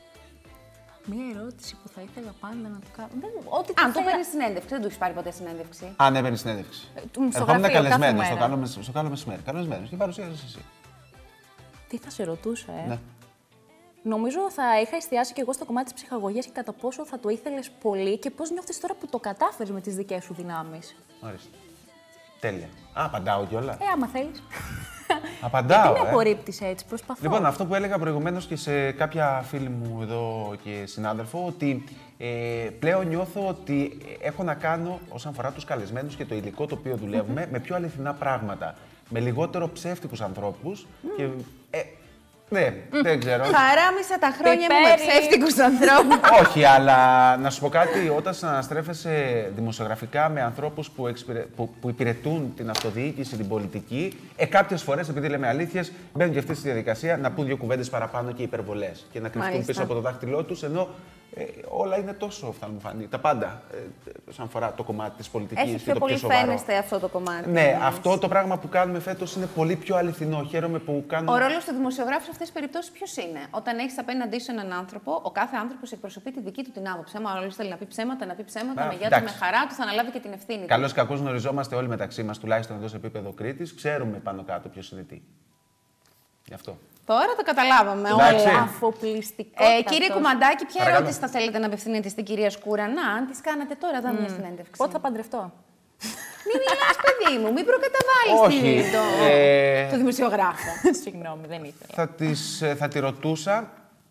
Μία ερώτηση που θα ήθελα πάντα να του κάνω. Δεν, ό,τι Αν θα το ήθελα- παίρνει συνέντευξη, δεν του έχει πάρει ποτέ συνέντευξη. Αν έπαιρνε συνέντευξη. του στο Ερχόμουν γραφείο κάθε καλεσμένο μέρα. στο καλό, μεσ- στο καλό μεσημέρι. Καλεσμένο και παρουσίασε εσύ. Τι θα σε ρωτούσα, ε. Ναι. Νομίζω θα είχα εστιάσει και εγώ στο κομμάτι της ψυχαγωγίας και κατά πόσο θα το ήθελες πολύ και πώς νιώθεις τώρα που το κατάφερες με τις δικές σου δυνάμεις. Μάλιστα. Τέλεια. Α, απαντάω κιόλα. Ε, άμα θέλεις. Απαντάω. Τι με ε. απορρίπτεις έτσι, προσπαθώ. Λοιπόν, αυτό που έλεγα προηγουμένως και σε κάποια φίλη μου εδώ και συνάδελφο, ότι ε, πλέον νιώθω ότι έχω να κάνω όσον αφορά τους καλεσμένους και το υλικό το οποίο δουλεύουμε με πιο αληθινά πράγματα. Με λιγότερο ψεύτικους ανθρώπους και. Ε, ναι, δεν ξέρω. Χαράμισα τα χρόνια μου με Πιπέρι. ψεύτικους ανθρώπους. Όχι, αλλά να σου πω κάτι, όταν συναναστρέφεσαι δημοσιογραφικά με ανθρώπους που, εξυπηρε... που, που υπηρετούν την αυτοδιοίκηση, την πολιτική, ε, κάποιες φορές, επειδή λέμε αλήθειες, μπαίνουν και αυτοί στη διαδικασία να πούν δύο κουβέντες παραπάνω και υπερβολές και να κρυφτούν Μάλιστα. πίσω από το δάχτυλό τους, ενώ ε, όλα είναι τόσο φθαλμοφανή. Τα πάντα, ε, όσον αφορά το κομμάτι της πολιτικής Έχει και πιο το πολύ πιο σοβαρό. φαίνεστε αυτό το κομμάτι. Ναι, αυτό το πράγμα που κάνουμε φέτος είναι πολύ πιο αληθινό. Χαίρομαι που κάνουμε. Ο ρόλος του δημοσιογράφου σε αυτές τις περιπτώσεις ποιος είναι? Όταν έχεις απέναντί σου έναν άνθρωπο, ο κάθε άνθρωπος εκπροσωπεί τη δική του την άποψη. Άμα ο άλλος θέλει να πει ψέματα, να πει ψέματα, Α, με γιάτο, με εντάξει. χαρά του, θα αναλάβει και την ευθύνη του. Καλώς ή κακώς γνωριζόμαστε όλοι μεταξύ μας, τουλάχιστον εδώ σε επίπεδο Κρήτης. Ξέρουμε πάνω κάτω ποιος είναι τι. Γι' αυτό. Τώρα το καταλάβαμε Εντάξει. όλα. Αφοπλιστικό. Ε, κύριε Κουμαντάκη, ποια Παρακαλώ. ερώτηση θα θέλετε να απευθύνετε στην κυρία Σκούρα? Να, αν τη κάνατε τώρα, θα μια συνέντευξη. Πότε θα παντρευτώ. Μην μιλάς, παιδί μου, μην προκαταβάλεις Όχι, τη- το, ε, το δημοσιογράφο. Συγγνώμη, δεν ήθελα. Θα, της, ε, θα τη ρωτούσα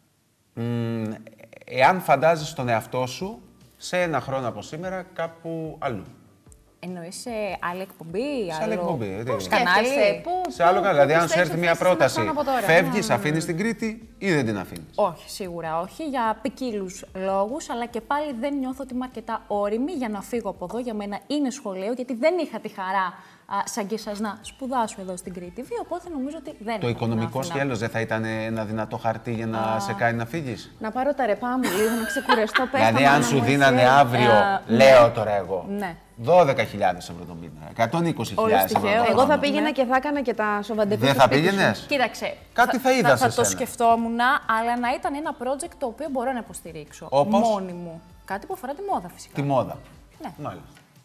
μ, εάν φαντάζεσαι τον εαυτό σου σε ένα χρόνο από σήμερα κάπου αλλού. Εννοείς σε άλλη εκπομπή, Σε άλλη εκπομπή. ε, τι. Πώς Κανάλι. σκέφτεσαι, πού, Σε άλλο πού- κανάλι. πού Δηλαδή, αν σου πιστεύεις έρθει ότι μια θα είσαι σε ένα πρόταση, χρόνο από τώρα? φεύγεις, αφήνεις την Κρήτη ή δεν την αφήνεις. Όχι, σίγουρα όχι, για ποικίλου λόγους, αλλά και πάλι δεν νιώθω ότι είμαι αρκετά όριμη για να φύγω από εδώ. Για μένα είναι σχολείο, γιατί δεν είχα τη χαρά, α, σαν και εσάς, να σπουδάσω εδώ στην Κρήτη. Β, οπότε νομίζω ότι δεν Το θα οικονομικό την άφηνα. σκέλος δεν θα ήταν ένα δυνατό χαρτί για να σε κάνει να φύγεις. Να πάρω τα ρεπά μου λίγο, να ξεκουραστώ. Πες τα, Δηλαδή, μάνα αν σου μου, δίνανε εσύ. αύριο, Ε, λέω τώρα εγώ, Ναι. δώδεκα χιλιάδες ευρώ το μήνα, εκατόν είκοσι χιλιάδες ευρώ τυχαίο. το Εγώ χρόνο. θα πήγαινα και θα έκανα και τα σοβαντεκού. Δεν θα πήγαινες. Κοίταξε. Κάτι θα είδα θα, σε θα το σένα. σκεφτόμουν, αλλά να ήταν ένα project το οποίο μπορώ να υποστηρίξω. Όπως? Μόνη μου. Κάτι που αφορά τη μόδα, φυσικά. Τη μόδα. Ναι. Μάλιστα.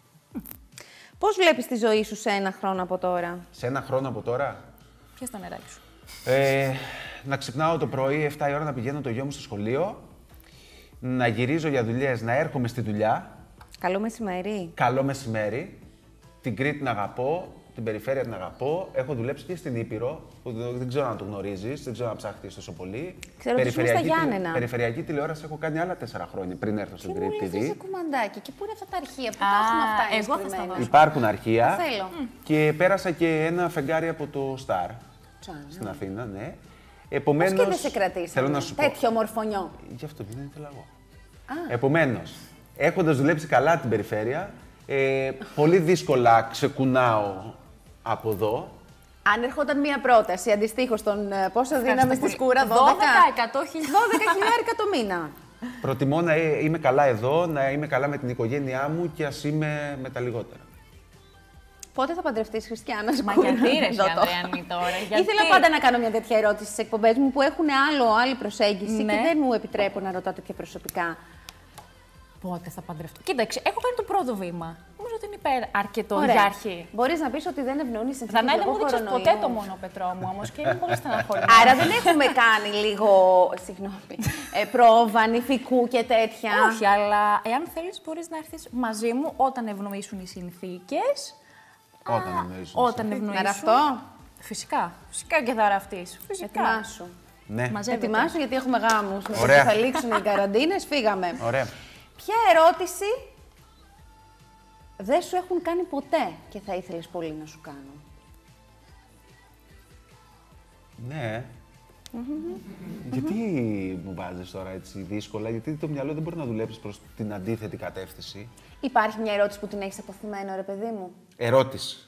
Πώς βλέπεις τη ζωή σου σε ένα χρόνο από τώρα? Σε ένα χρόνο από τώρα, Πιες το νεράκι σου. ε, να ξυπνάω το πρωί εφτά η ώρα να πηγαίνω το γιο μου στο σχολείο, να γυρίζω για δουλειές, να έρχομαι στη δουλειά, Καλό μεσημέρι. καλό μεσημέρι, την Κρήτη να αγαπώ, την περιφέρεια την αγαπώ. Έχω δουλέψει και στην Ήπειρο, που δεν ξέρω αν το γνωρίζεις, δεν ξέρω αν ψάχνεις τόσο πολύ. Ξέρω ότι ήσουν στα Γιάννενα. Περιφερειακή τηλεόραση έχω κάνει άλλα τέσσερα χρόνια πριν έρθω στην Κρήτη τι βι. Τι κουμαντάκι, και πού είναι αυτά τα αρχεία, πού τα έχουν αυτά, εγώ θα στα δώσω. Υπάρχουν αρχεία. Θέλω. Και πέρασα και ένα φεγγάρι από το Star στην Αθήνα, ναι. Επομένως, πώς και δεν σε κρατήσανε, θέλω να σου πω. τέτοιο μορφωνιό. Γι' αυτό δεν ήθελα εγώ. Επομένως, έχοντας δουλέψει καλά την περιφέρεια, ε, πολύ δύσκολα ξεκουνάω από εδώ. Αν ερχόταν μία πρόταση αντιστοίχως των πόσο δίναμε στη Σκούρα, δώδεκα εκατό χιλιάδες. δώδεκα χιλιάρικα το μήνα. Προτιμώ να είμαι καλά εδώ, να είμαι καλά με την οικογένειά μου και ας είμαι με τα λιγότερα. Πότε θα παντρευτείς, Χριστιανά Σκούρα? Μα γιατί ρε Ανδριανή τώρα, γιατί? Ήθελα πάντα να κάνω μια τέτοια ερώτηση στις εκπομπές μου που έχουν άλλο, άλλη προσέγγιση Ναι. και δεν μου επιτρέπω να ρωτάω τέτοια προσωπικά. Πότε θα παντρευτώ? Κοίταξε, έχω κάνει το πρώτο βήμα. Νομίζω ότι είναι υπέρ αρκετό Ωραία. για αρχή. Μπορείς να πεις ότι δεν ευνοούν οι συνθήκες Δανάη, δεν λόγω μου δείξες κορονοϊού. ποτέ το μόνο πετρό μου όμως και είμαι πολύ στεναχωρημένη. Άρα δεν έχουμε κάνει λίγο, συγγνώμη, ε, πρόβα, νηφικού και τέτοια. Όχι, αλλά εάν θέλεις μπορείς να έρθεις μαζί μου όταν ευνοήσουν οι συνθήκες. Όταν εννοείς. Όταν Να ευνοήσουν. ραφτώ. Φυσικά. Φυσικά και θα ραφτείς. Φυσικά. Ετοιμάσου. Ναι, Μαζεύεται. Ετοιμάσου γιατί έχουμε γάμους. Με το Ωραία. που θα λήξουν οι καραντίνες, φύγαμε. ωραία. Ποια ερώτηση δεν σου έχουν κάνει ποτέ και θα ήθελες πολύ να σου κάνουν? Ναι. Γιατί μου βάζεις τώρα έτσι δύσκολα, γιατί το μυαλό δεν μπορεί να δουλέψει προς την αντίθετη κατεύθυνση. Υπάρχει μια ερώτηση που την έχεις αποθυμένο, ρε παιδί μου? Ερώτηση.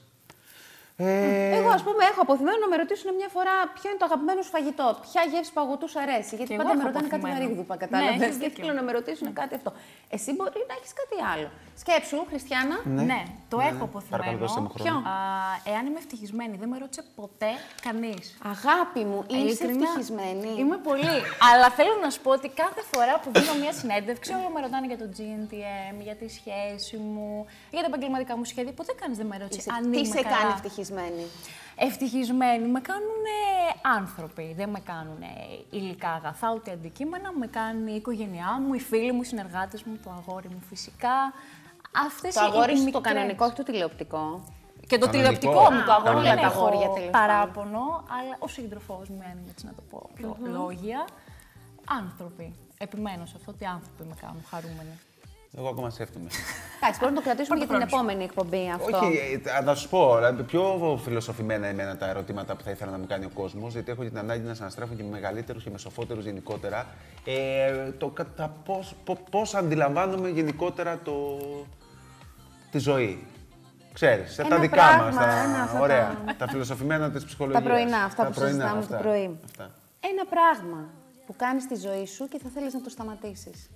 Ε, Εγώ, ας πούμε, έχω αποθυμένο να με ρωτήσουν μια φορά ποιο είναι το αγαπημένο σου φαγητό, ποια γεύση παγωτού σου αρέσει. Γιατί Κι πάντα εγώ με έχω ρωτάνε κάτι αποθυμένο. βαρύγδουπα, Ναι, κατάλαβες. έχεις Και δίκιο. θέλω να με ρωτήσουν κάτι αυτό. Εσύ μπορεί να έχεις κάτι άλλο. Σκέψου, Χριστιανά. Ναι, το έχω Παρακαλώ, αποθυμένο. δώστε μου χρόνο. Ποιο? Α, εάν είμαι ευτυχισμένη, δεν με ρώτησε ποτέ κανείς. Αγάπη μου, είσαι Ειλικρινά, ευτυχισμένη? Είμαι πολύ. Αλλά θέλω να σου πω ότι κάθε φορά που δίνω μια συνέντευξη, όλοι με ρωτάνε για το τζι εν τι εμ, για τη σχέση μου, για τα επαγγελματικά μου σχέδια. Ποτέ κανείς δεν με ρώτησε Είσαι- αν Τι είμαι σε καλά. κάνει ευτυχισμένη? Ευτυχισμένοι με κάνουν άνθρωποι, δεν με κάνουν υλικά αγαθά, ούτε αντικείμενα. Με κάνει η οικογένειά μου, οι φίλοι μου, οι συνεργάτες μου, το αγόρι μου φυσικά. Αυτές Το οι αγόρι σου το μικρές. κανονικό, όχι το τηλεοπτικό. Και το Κανονικό. τηλεοπτικό μου το Α, αγόρι όλα δεν τα έχω αγόρια, τέλος παράπονο, αλλά ο σύντροφός μου, αν έτσι να το πω πιο λόγια, άνθρωποι. Επιμένω σε αυτό ότι άνθρωποι με κάνουν χαρούμενοι. Εγώ ακόμα σκέφτομαι. Εντάξει, μπορούμε να το κρατήσουμε για την χρόνο σου. επόμενη εκπομπή αυτό. Όχι, ε, να σου πω, δηλαδή, πιο φιλοσοφημένα εμένα τα ερωτήματα που θα ήθελα να μου κάνει ο κόσμος, γιατί έχω την ανάγκη να συναστρέφω και με μεγαλύτερους και με σοφότερους γενικότερα. Ε, το κατά πώς, πο- πώς αντιλαμβάνομαι γενικότερα το, τη ζωή. Ξέρεις, Ένα τα δικά πράγμα, μας, τα, ένα αυτά ωραία, τα- τα φιλοσοφημένα της ψυχολογίας. Τα πρωινά, αυτά Τα που πρωινά, συζητάμε αυτά, το πρωί. αυτά. Ένα πράγμα που κάνεις στη ζωή σου και θα θέλεις να το σταματήσεις.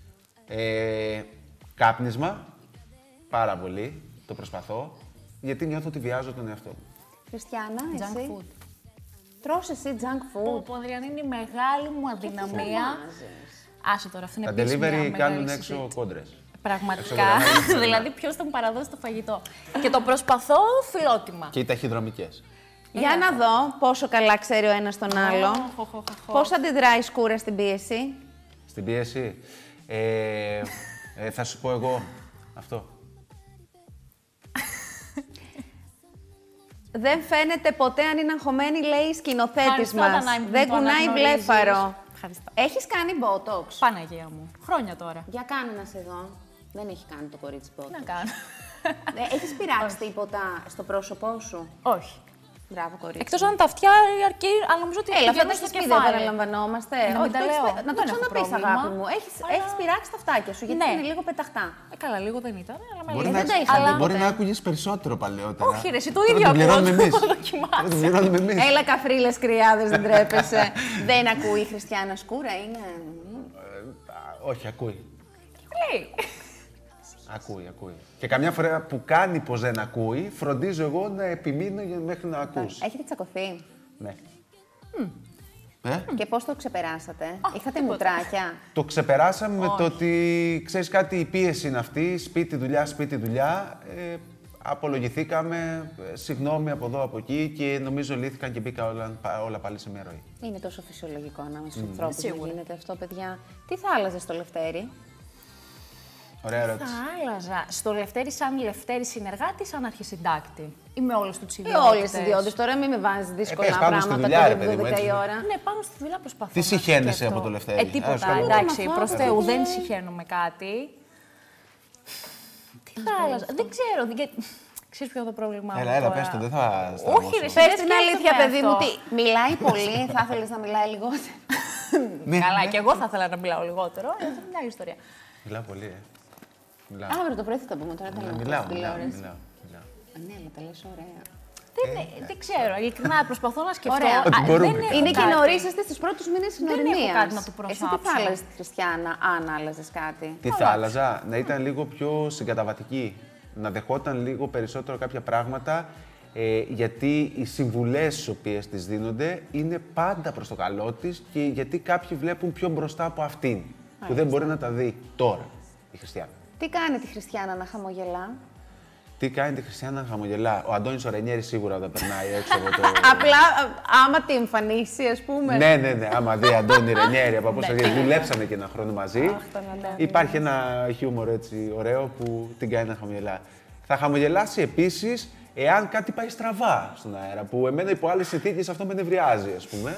Ε, κάπνισμα, πάρα πολύ, το προσπαθώ, γιατί νιώθω ότι βιάζω τον εαυτό μου. Χριστιανά, Junk εσύ. food. Τρως εσύ junk Πω, food. πω, Ανδριανή, είναι η μεγάλη μου αδυναμία. Άσε τώρα, αυτό είναι Τα επίσης μια delivery μεγάλη κάνουν συζήτηση. έξω κόντρες. Πραγματικά. Εξωγραμμένα. Δηλαδή, ποιος θα μου παραδώσει το φαγητό. Και το προσπαθώ φιλότιμα. Και οι ταχυδρομικές. Για να δω πόσο καλά ξέρει ο ένας τον άλλο. Ω, χω, χω, χω, χω. Πώς αντιδράει η Σκούρα στην πίεση. Στην πίεση, ε, ε, θα σου πω εγώ αυτό. Δεν φαίνεται ποτέ αν είναι αγχωμένη, λέει η σκηνοθέτης Ευχαριστώ, μας. Δανάη μου, που Δεν το κουνάει αναγνωρίζεις. βλέφαρο. Ευχαριστώ. Έχεις κάνει botox. Παναγία μου. Χρόνια τώρα. Για κάνε να σε δω. Δεν έχει κάνει το κορίτσι botox. Τι να κάνω. Ε, Έχεις πειράξει τίποτα στο πρόσωπό σου. Όχι. Μπράβο, κορίτσι. Εκτός αν τα αυτιά αρκεί, αλλά νομίζω ότι Έλα, αυτά πηγαίνουν τα στο έχεις πει, δεν κεφάλι. παραλαμβανόμαστε. Να μην Όχι, τα το έχεις λέω. πει- να το Δεν έχω ξαναπείς, πρόβλημα, αγάπη μου. Έχεις, αλλά- έχεις πειράξει τα αυτάκια σου, γιατί Ναι. είναι λίγο πεταχτά. Ε, καλά, λίγο δεν ήταν, αλλά με Μπορεί, λέει, να, δεν τα είχα αλλά... δει. μπορεί να άκουγες περισσότερο παλαιότερα. Όχι, ρε, εσύ το Τώρα ίδιο την πληρώνουμε ακούω, εμείς. το δοκιμάσαι. Τώρα την πληρώνουμε εμείς. Έλα, καφρίλες κρυάδες, δεν τρέπεσαι. Δεν ακούει η Χριστιανά Σκούρα, είναι. Α, Όχι, ακούει. Λέει. Ακούει, ακούει. Και καμιά φορά που κάνει πως δεν ακούει, φροντίζω εγώ να επιμείνω για- μέχρι να ακούσει. Έχετε τσακωθεί. Ναι. Ε? Και πώς το ξεπεράσατε. Είχατε τίποτα. μουτράκια. Το ξεπεράσαμε με το ότι, ξέρεις κάτι, η πίεση είναι αυτή, σπίτι, δουλειά, σπίτι, δουλειά. Ε, απολογηθήκαμε, ε, συγγνώμη από εδώ, από εκεί και νομίζω λύθηκαν και μπήκα όλα, πα- όλα πάλι σε μια ροή. Είναι τόσο φυσιολογικό ανάμεσα στους ανθρώπους να Σίγουρα. γίνεται αυτό, παιδιά. Τι θα άλλαζε στο Λευτέρι. Ωραία ερώτηση. Θα άλλαζα στο Λευτέρη σαν Λευτέρη συνεργάτη, σαν αρχισυντάκτη. Ή με όλες τους Ε, ιδιότητες. όλες τις ιδιότητες. Τώρα μην με βάζεις δύσκολα Ε, πες, πάνω στη πράγματα δουλειά, ρε το παιδί μου, δώδεκα η έτσι. ώρα. Ναι, πάνω στη δουλειά προσπαθώ. Τι να συχαίνεσαι σκέφτω. από το Λευτέρη? Ε, Ας τίποτα. κάνουμε. Εντάξει, Μα, προς αυτό Θεού, είναι- δεν συχαίνομαι κάτι. Τι θα άλλαζα. Δεν ξέρω. δεν- Ξέρεις ποιο είναι το πρόβλημά μου Έλα, έλα, τώρα? πες το, δεν θα Όχι, ρε, στραβώσω. Πες δεν την σκέφτομαι αλήθεια, παιδί μου, αυτό. τι. Μιλάει πολύ, θα ήθελες να μιλάει λιγότερο. Ναι, Καλά, ναι. και εγώ θα ήθελα να μιλάω λιγότερο, αλλά αυτό είναι μια άλλη ιστορία. Μιλάω πολύ, ε. Μιλάω. Αύριο το πρωί θα τα πούμε τώρα, δεν Μιλάω, λέμε μιλάω, στην μιλάω, τηλεόραση. μιλάω, μιλάω. Α, Ναι, αλλά τα λες ωραία. Δεν, δεν ξέρω, ειλικρινά προσπαθώ να σκεφτώ. Ωραία. Α, Ότι μπορούμε. δεν έχω Είναι και κάτι. νωρί, είστε στους πρώτους μήνες της Δεν έχω γνωριμίας. κάτι να του Εσύ τι προσάψω. θα άλλαζες τη Χριστιανά, αν άλλαζες κάτι? Τι θα άλλαζα, να ήταν λίγο πιο συγκαταβατική. Να δεχόταν λίγο περισσότερο κάποια πράγματα, ε, γιατί οι συμβουλές τις οποίες της δίνονται είναι πάντα προς το καλό της και γιατί κάποιοι βλέπουν πιο μπροστά από αυτήν, που δεν μπορεί να τα δει τώρα η Χριστιανά. Τι κάνει τη Χριστιανά να χαμογελά? Τι κάνει τη Χριστιανά να χαμογελά? Ο Αντώνης ο Ρενιέρης σίγουρα όταν περνάει έξω από το... Απλά, άμα τη εμφανίσει, ας πούμε. Ναι, ναι, ναι. Άμα δει Αντώνη Ρενιέρη από πόσα γιατί δουλέψανε και ένα χρόνο μαζί. τον Αντώνη. Υπάρχει ένα χιούμορ έτσι ωραίο που την κάνει να χαμογελά. Θα χαμογελάσει επίσης εάν κάτι πάει στραβά στον αέρα. Που εμένα υπό άλλες συνθήκες αυτό με νευριάζει, ας πούμε.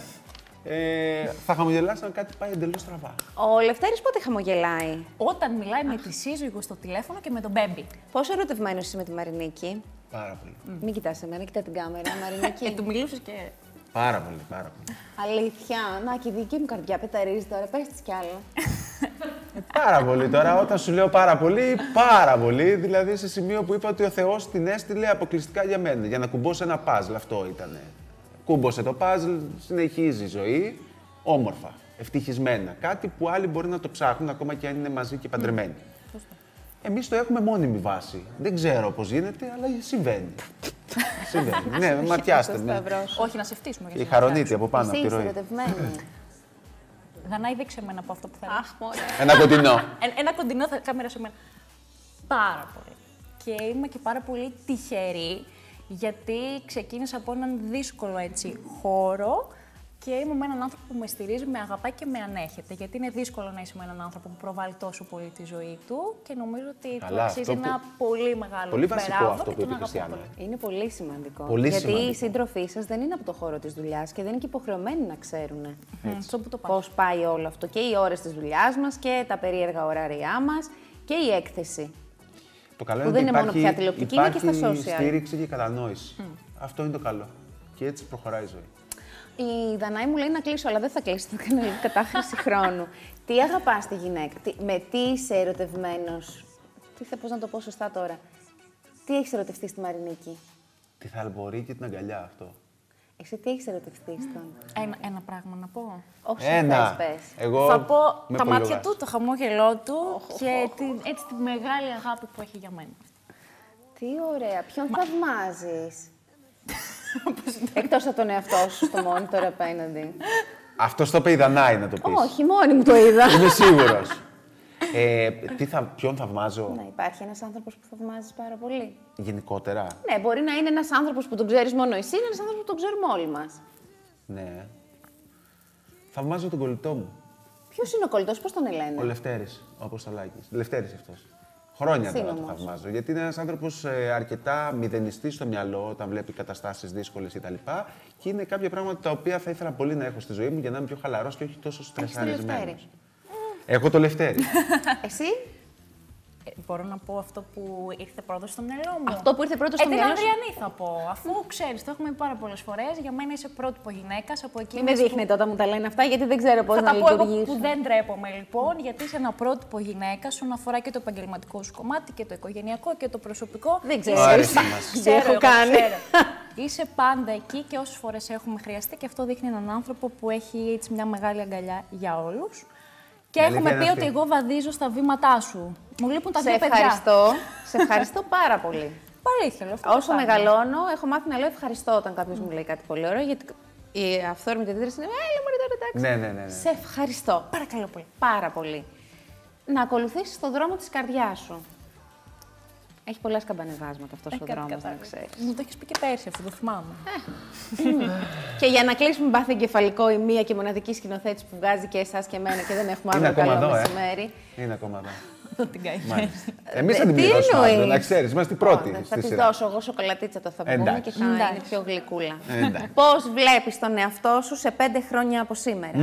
Ε, θα χαμογελάσει αν κάτι πάει εντελώς στραβά. Ο Λευτέρης πότε χαμογελάει? Όταν μιλάει με τη σύζυγο στο τηλέφωνο και με τον μπέμπι. Πόσο ερωτευμένος είσαι με τη Μαρινίκη? Πάρα πολύ. Μην κοιτάς εμένα, κοιτά την κάμερα, Και Μαρινίκη. του μιλούσε και. Πάρα πολύ, πάρα πολύ. Αλήθεια, να και η δική μου καρδιά πεταρίζει τώρα, πες της κι άλλο. Πάρα πολύ τώρα. Όταν σου λέω πάρα πολύ, πάρα πολύ. Δηλαδή σε σημείο που είπα ότι ο Θεός την έστειλε αποκλειστικά για μένα. Για να κουμπώσω ένα παζλ. Αυτό ήτανε. Κούμπωσε το παζλ, συνεχίζει η ζωή. Όμορφα. Ευτυχισμένα. Κάτι που άλλοι μπορεί να το ψάχνουν ακόμα και αν είναι μαζί και παντρεμένοι. Εμείς το έχουμε μόνιμη βάση. Δεν ξέρω πώς γίνεται, αλλά συμβαίνει. συμβαίνει. Ναι, ματιάστε Στο με. σταυρό σου. Όχι, να σε φτύσουμε για Η να χαρονίτη από πάνω Εσύ από τη είσαι ροή. ερωτευμένη. Δανάη, δείξε εμένα από αυτό που θέλω. Αχ, μωρέ. Ένα κοντινό. Ε, ένα κοντινό θα κάμερα σε μένα. Πάρα πολύ. Και είμαι και πάρα πολύ τυχερή, γιατί ξεκίνησα από έναν δύσκολο έτσι, χώρο και είμαι με έναν άνθρωπο που με στηρίζει, με αγαπάει και με ανέχεται. Γιατί είναι δύσκολο να είσαι με έναν άνθρωπο που προβάλλει τόσο πολύ τη ζωή του και νομίζω ότι του Καλά, αξίζει αυτό που- ένα πολύ μεγάλο Πολύ βασικό μπράβο αυτό και που είπε τον η αγαπώ Χριστιανά. πολύ. Είναι πολύ σημαντικό. Πολύ γιατί σημαντικό. οι σύντροφοί σα δεν είναι από το χώρο τη δουλειά και δεν είναι και υποχρεωμένοι να ξέρουν Αυτό που το πάω. πώ πάει όλο αυτό. Και οι ώρε τη δουλειά μα και τα περίεργα ωράριά μα και η έκθεση. Το καλό Που είναι δεν ότι είναι μόνο υπάρχει, πια τηλεοπτική, είναι και στα υπάρχει social. στήριξη και κατανόηση. Αυτό είναι το καλό. Και έτσι προχωράει η ζωή. Η Δανάη μου λέει να κλείσω, αλλά δεν θα κλείσω, θα κάνω λίγο κατάχρηση χρόνου. Τι αγαπάς τη γυναίκα, τι, με τι είσαι ερωτευμένος, τι θα, πώς να το πω σωστά τώρα, τι έχεις ερωτευτεί στη Μαρινίκη, Τη θαλπορή και την αγκαλιά αυτό. εσύ τι έχεις ερωτευτεί στον. Ένα, ένα πράγμα να πω. Όσο Ένα. θες, πες. Εγώ Θα πω με τα μάτια πολυλογάς. του, το χαμόγελό του και την, έτσι τη μεγάλη αγάπη που έχει για μένα. Τι ωραία, ποιον θαυμάζεις. Εκτός από τον εαυτό σου στο monitor απέναντι. Αυτό το είπε η Δανάη να το πεις. Όχι, μόνη μου το είδα. Είμαι σίγουρος. ε, τι θα, ποιον θαυμάζω Ναι, υπάρχει ένας άνθρωπος που θαυμάζεις πάρα πολύ. γενικότερα. Ναι, μπορεί να είναι ένας άνθρωπος που τον ξέρεις μόνο εσύ, είναι ένας άνθρωπος που τον ξέρουμε όλοι μας. Ναι. Θαυμάζω τον κολλητό μου. Ποιος είναι ο κολλητός, πώς τον λένε. Ο Λευτέρης, ο Αποστολάκης. Λευτέρης αυτός. Χρόνια τώρα το Σύνομος. θαυμάζω. Γιατί είναι ένας άνθρωπος ε, αρκετά μηδενιστής στο μυαλό όταν βλέπει καταστάσεις δύσκολες κτλ. Και είναι κάποια πράγματα τα οποία θα ήθελα πολύ να έχω στη ζωή μου για να είμαι πιο χαλαρός και όχι τόσο Έχεις το στρεσαρισμένος. Λευτέρη. Έχω το Λευτέρη. Εσύ, Ε, μπορώ να πω αυτό που ήρθε πρώτο στο μυαλό μου. αυτό που ήρθε πρώτο Ε, στο την μυαλό σου. Ανδριανή θα πω. Αφού ξέρεις, το έχουμε πει πάρα πολλές φορές. Για μένα είσαι πρότυπο γυναίκας από Μην εκείνες με που... δείχνετε όταν μου τα λένε αυτά, γιατί δεν ξέρω πώς Θα να τα πω εγώ λειτουργήσω. που δεν τρέπομαι λοιπόν, γιατί είσαι ένα πρότυπο γυναίκα όσον αφορά και το επαγγελματικό σου κομμάτι και το οικογενειακό και το προσωπικό. Δεν ξέρω. Ωραία, Είσαι- μας. Δεν Ξέρω, έχω εγώ κάνει. ξέρω. Είσαι πάντα εκεί και όσες φορές έχουμε χρειαστεί και αυτό δείχνει έναν άνθρωπο που έχει έτσι μια μεγάλη αγκαλιά για όλους. Και Η έχουμε αλήθεια πει είναι ότι αυτή. εγώ βαδίζω στα βήματά σου. Μου λείπουν τα Σε δύο παιδιά. ευχαριστώ. Σε ευχαριστώ πάρα πολύ. Αλήθεια, λέω, αυτό το Όσο πράγμα. μεγαλώνω, έχω μάθει να λέω ευχαριστώ όταν κάποιο μου λέει κάτι πολύ ωραίο. Γιατί η αυθόρμητη αντίδραση είναι Έλα, μωρέ τώρα εντάξει. ναι, ναι, ναι, ναι. Σε ευχαριστώ. Παρακαλώ πολύ. Πάρα πολύ. Να ακολουθήσεις το δρόμο της καρδιάς σου. Έχει πολλά σκαμπανεβάσματα αυτός Ε, ο κάτι δρόμος, να κατάλαβα. ξέρεις. Μου το έχεις πει και πέρσι αυτό, το θυμάμαι. Και για να κλείσουμε μπάθη εγκεφαλικό, η μία και μοναδική σκηνοθέτης που βγάζει και εσάς και εμένα και δεν έχουμε Είναι άλλο ακόμα καλό εδώ, ε. μεσημέρι. Είναι ακόμα εδώ. δω την καημένη. Εμείς θα την Τι πληρώσουμε, εννοείς? να ξέρεις, είμαστε οι πρώτοι Θα στη της σειρά. δώσω εγώ σοκολατίτσα το θα πούμε Εντάξει. και θα είναι Εντάξει. πιο γλυκούλα. Εντάξει. Πώς βλέπεις τον εαυτό σου σε πέντε χρόνια από σήμερα?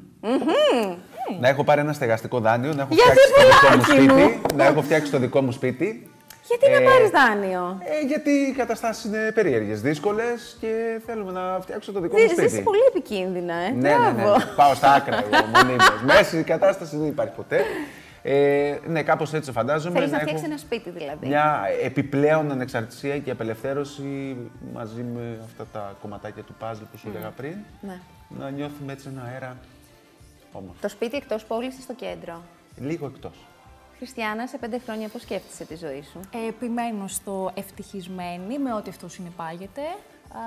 Να έχω πάρει ένα στεγαστικό δάνειο, να έχω Γιατί, φτιάξει το δικό μου πουλάκι μου? σπίτι. Να έχω φτιάξει το δικό μου σπίτι. Γιατί Ε, να πάρεις δάνειο? Ε, γιατί οι καταστάσεις είναι περίεργες, δύσκολες και θέλουμε να φτιάξω το δικό μου Ζεις σπίτι. ζεις πολύ επικίνδυνα, ε. Ναι, ναι, ναι, Μπράβο. ναι. Πάω στα άκρα εγώ μονίμως. Μέση η κατάσταση δεν υπάρχει ποτέ. Ε, ναι, κάπως έτσι φαντάζομαι. Θέλεις να έχω φτιάξεις ένα σπίτι δηλαδή. μια επιπλέον ανεξαρτησία και απελευθέρωση μαζί με αυτά τα κομματάκια του παζλ που σου έλεγα πριν. Ναι. Να νιώθουμε έτσι ένα αέρα όμορφο. Το σπίτι εκτός πόλης ή στο κέντρο? Λίγο εκτός. Χριστιανά, σε πέντε χρόνια πώς σκέφτεσαι τη ζωή σου? Ε, επιμένω στο ευτυχισμένη, με ό,τι αυτό συνεπάγεται. Α,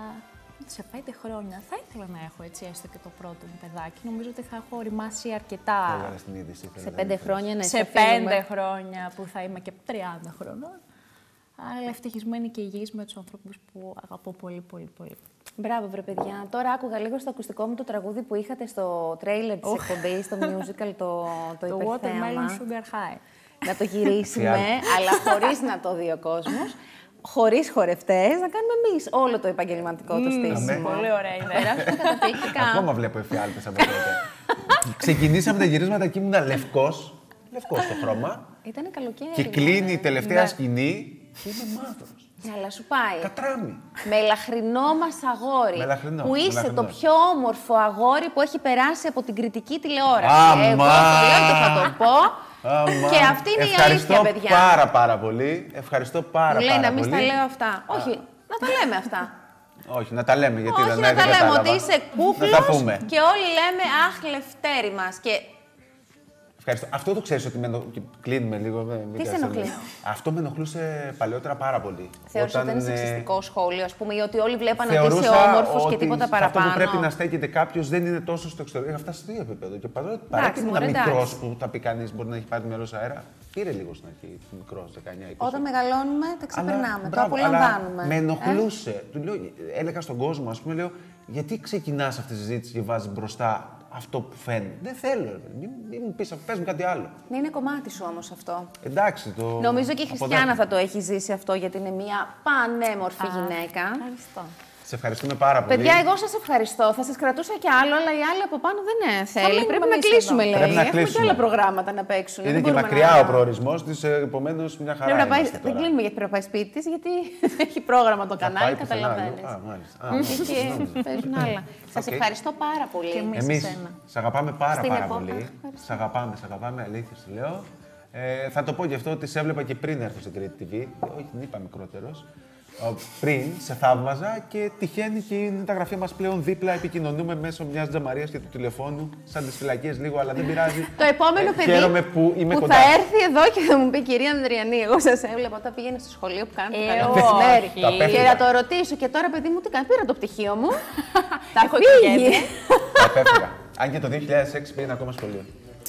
σε πέντε χρόνια θα ήθελα να έχω έτσι έστω και το πρώτο μου παιδάκι. Νομίζω ότι θα έχω οριμάσει αρκετά. Έβαλα στην είδηση. Σε πέντε χρόνια, ναι, σε αφήνουμε. πέντε χρόνια που θα είμαι και τριάντα χρονών. Αλλά ευτυχισμένη και υγιής με τους ανθρώπους που αγαπώ πολύ, πολύ, πολύ. Μπράβο, βρε παιδιά. Τώρα άκουγα λίγο στο ακουστικό μου το τραγούδι που είχατε στο τρέιλερ της εκπομπής, στο musical, το, το, Το υπερθέαμα. Watermelon Sugar High. Να το γυρίσουμε, Τι άλλο. αλλά χωρίς να το δει ο κόσμος. Χωρίς χορευτές, να κάνουμε εμείς όλο το επαγγελματικό το στήσιμο. Πολύ ωραία ιδέα. Περάσουμε καταπληκτικά. Ακόμα βλέπω εφιάλτες από τότε. Ξεκινήσαμε τα γυρίσματα και ήμουν λευκός. Λευκός το χρώμα. Ήτανε καλοκαίρι. Και κλείνει η ναι. τελευταία Ναι. σκηνή και είμαι μαύρος. Αλλά σου πάει. Κατράμι. Με λαχρινό μας αγόρι. Με λαχρινό, που με είσαι λαχρινό. το πιο όμορφο αγόρι που έχει περάσει από την κριτική τηλεόραση. Αμά. Εγώ το λέω και θα το πω. Αμά. Και αυτή είναι η Ευχαριστώ αλήθεια, παιδιά. πάρα πάρα πολύ. Ευχαριστώ πάρα Μου λέει πάρα να μην πολύ. στα λέω αυτά. Όχι, να τα λέμε αυτά. Όχι, να τα λέμε γιατί Όχι δεν να δεν τα λέμε κατάλαβα. ότι είσαι Να τα κούκλος πούμε. και όλοι λέμε αχ, λευτέρη μας. Και Ευχαριστώ. Αυτό το ξέρεις ότι με ενοχ... και κλείνουμε λίγο. με- μην Τι σε κάθεσαι ενοχλεί? λίγο. Αυτό με ενοχλούσε παλαιότερα πάρα πολύ. θεώρησα ότι Όταν, ήταν ε, σεξιστικό σχόλιο, ας πούμε, ή ότι όλοι βλέπαν ότι είσαι Θεωρούσα όμορφος και ότι τίποτα Αυτό παραπάνω. που πρέπει να στέκεται κάποιο δεν είναι τόσο στο εξωτερικό. Είχα φτάσει στο ίδιο επίπεδο. Και παρότι παρότι ήμουν μωρέ, μικρό εντάξει. που θα πει κανεί μπορεί να έχει πάρει μυαλό αέρα, πήρε λίγο στην αρχή μικρό, δεκαεννιά είκοσι. Όταν μεγαλώνουμε, τα Αλλά, ξεπερνάμε, το μπράβο, απολαμβάνουμε. αλλά με Ε? ενοχλούσε. Του λέω, έλεγα στον κόσμο, α πούμε, λέω, γιατί ξεκινά αυτή τη συζήτηση και βάζει μπροστά αυτό που φαίνεται. Δεν θέλω, ρε, μην, μην μου πει, πες μου κάτι άλλο. Ναι, είναι κομμάτι σου όμως αυτό. Εντάξει, το. Νομίζω και η αποδέχομαι. Χριστιανά θα το έχει ζήσει αυτό, γιατί είναι μια πανέμορφη γυναίκα. Ευχαριστώ. Σε ευχαριστούμε πάρα πολύ. Παιδιά, εγώ σας ευχαριστώ. Θα σας κρατούσα κι άλλο, αλλά οι άλλοι από πάνω δεν ε, θέλει. μείνουμε Πρέπει να εμείς κλείσουμε, εδώ. λέει. Πρέπει να Έχουμε κι κλείσουμε. άλλα προγράμματα να παίξουν. Είναι Δεν και μπορούμε μακριά να- ο προορισμό τη, επομένω μια χαρά. Πρέπει να πάει, είμαστε δεν τώρα. κλείνουμε γιατί πρέπει να πάει σπίτι της, γιατί έχει πρόγραμμα το Θα κανάλι, πάει πουθενά, καταλαβαίνεις. Α, μάλιστα. Α, Και παίζουν άλλα. Σας Οκ. ευχαριστώ πάρα πολύ. Και εμείς. Εμείς εσένα. σε αγαπάμε πάρα Στην πάρα επόμενη. πολύ. Ευχαριστώ. Σε αγαπάμε, σε αγαπάμε, αλήθεια σου λέω. Ε, θα το πω γι' αυτό ότι σε έβλεπα και πριν έρθω στην Κρήτη τι βι. Όχι, την είπα μικρότερος. Ο, πριν σε θαύμαζα και τυχαίνει και είναι τα γραφεία μας πλέον δίπλα. Επικοινωνούμε μέσω μιας τζαμαρίας και του τηλεφώνου. Σαν τις φυλακίες λίγο, αλλά δεν πειράζει. Το επόμενο Ε, παιδί χαίρομαι που είμαι που κοντά. θα έρθει εδώ και θα μου πει κυρία Ανδριανή, εγώ σας έβλεπα όταν πήγαινε στο σχολείο που κάνατε Ε, καλό όχι. μεσημέρι. Τα Και πέφτηκα. να το ρωτήσω και τώρα παιδί μου τι κάνει, πήρα το πτυχίο μου. Τα Έχω φύγει. οικογένεια. Θα πέφτυγα. Αν και το δύο χιλιάδες έξι πήγαινα ακόμα σχολείο.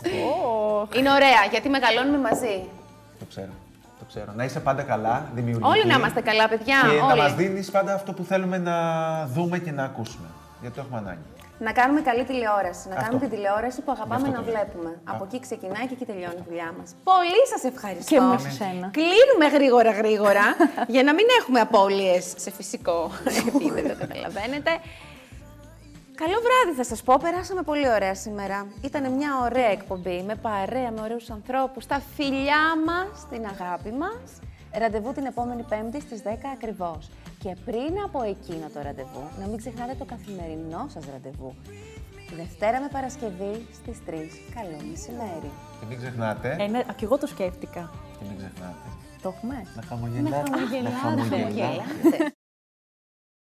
Είναι ωραία γιατί μεγαλώνουμε μαζί. Το ξέρω. Το ξέρω. Να είσαι πάντα καλά, δημιουργική. Όλοι να είμαστε καλά, παιδιά. Και να όλοι. μας δίνεις πάντα αυτό που θέλουμε να δούμε και να ακούσουμε. Γιατί το έχουμε ανάγκη. Να κάνουμε καλή τηλεόραση. Να Αυτό. κάνουμε την τηλεόραση που αγαπάμε Αυτό να το λέω. βλέπουμε. Α. Από εκεί ξεκινάει και εκεί τελειώνει η δουλειά μας. Πολύ σας ευχαριστώ. Και εμείς εσένα. Κλείνουμε γρήγορα γρήγορα για να μην έχουμε απώλειες σε φυσικό επίπεδο, καταλαβαίνετε. Καλό βράδυ θα σας πω, περάσαμε πολύ ωραία σήμερα. Ήταν μια ωραία εκπομπή, με παρέα, με ωραίους ανθρώπους, τα φιλιά μας, την αγάπη μας. Ραντεβού την επόμενη Πέμπτη στις δέκα ακριβώς. Και πριν από εκείνο το ραντεβού, να μην ξεχνάτε το καθημερινό σας ραντεβού. Δευτέρα με Παρασκευή στις τρεις. Καλό μεσημέρι. Και μην ξεχνάτε. Ε, ναι, α, και εγώ το σκέφτηκα. Και μην ξεχνάτε. Το έχουμε. Να χαμογελάτε. χαμογελάτε. Να χαμογελάτε. Γελάτε.